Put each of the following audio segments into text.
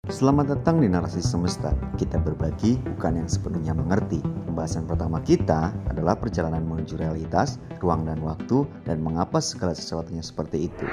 Selamat datang di Narasi Semesta. Kita berbagi bukan yang sepenuhnya mengerti. Pembahasan pertama kita adalah perjalanan menuju realitas, ruang dan waktu, dan mengapa segala sesuatunya seperti itu.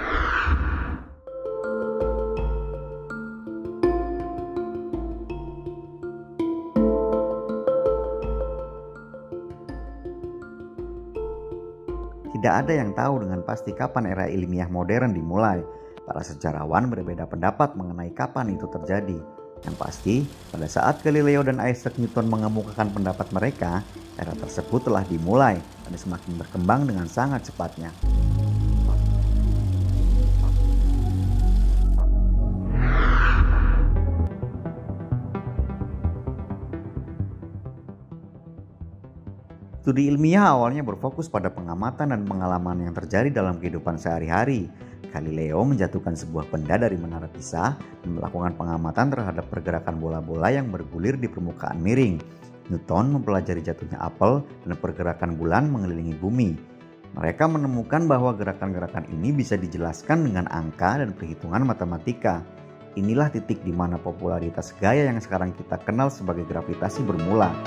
Tidak ada yang tahu dengan pasti kapan era ilmiah modern dimulai. Para sejarawan berbeda pendapat mengenai kapan itu terjadi. Yang pasti, pada saat Galileo dan Isaac Newton mengemukakan pendapat mereka, era tersebut telah dimulai dan semakin berkembang dengan sangat cepatnya. Studi ilmiah awalnya berfokus pada pengamatan dan pengalaman yang terjadi dalam kehidupan sehari-hari. Galileo menjatuhkan sebuah benda dari menara Pisa dan melakukan pengamatan terhadap pergerakan bola-bola yang bergulir di permukaan miring. Newton mempelajari jatuhnya apel dan pergerakan bulan mengelilingi bumi. Mereka menemukan bahwa gerakan-gerakan ini bisa dijelaskan dengan angka dan perhitungan matematika. Inilah titik di mana popularitas gaya yang sekarang kita kenal sebagai gravitasi bermula.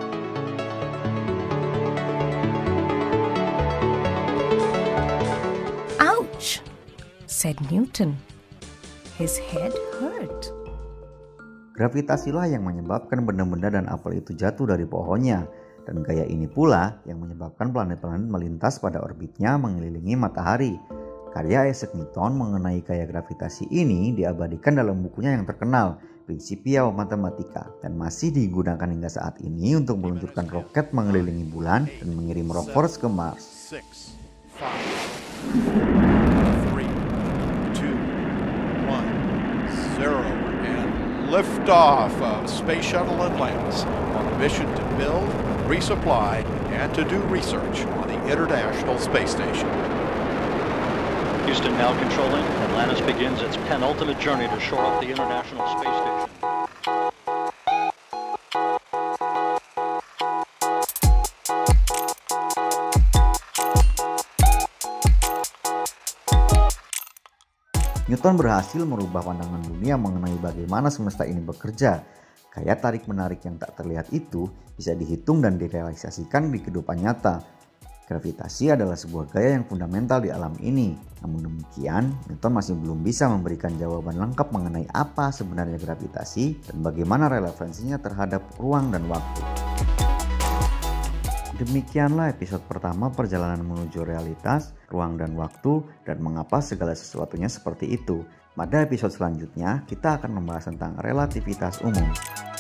Said Newton. His head hurt. Gravitasilah yang menyebabkan benda-benda dan apel itu jatuh dari pohonnya, dan gaya ini pula yang menyebabkan planet-planet melintas pada orbitnya mengelilingi matahari. Karya Isaac Newton mengenai gaya gravitasi ini diabadikan dalam bukunya yang terkenal, Principia Mathematica, dan masih digunakan hingga saat ini untuk meluncurkan roket mengelilingi bulan dan mengirim rovers ke Mars. 6, 5, 0 and liftoff of Space Shuttle Atlantis on a mission to build, resupply, and to do research on the International Space Station. Houston now controlling. Atlantis begins its penultimate journey to shore up the International Space Station. Newton berhasil merubah pandangan dunia mengenai bagaimana semesta ini bekerja. Gaya tarik-menarik yang tak terlihat itu bisa dihitung dan direalisasikan di kehidupan nyata. Gravitasi adalah sebuah gaya yang fundamental di alam ini. Namun demikian, Newton masih belum bisa memberikan jawaban lengkap mengenai apa sebenarnya gravitasi dan bagaimana relevansinya terhadap ruang dan waktu. Demikianlah episode pertama perjalanan menuju realitas, ruang dan waktu, dan mengapa segala sesuatunya seperti itu. Pada episode selanjutnya, kita akan membahas tentang relativitas umum.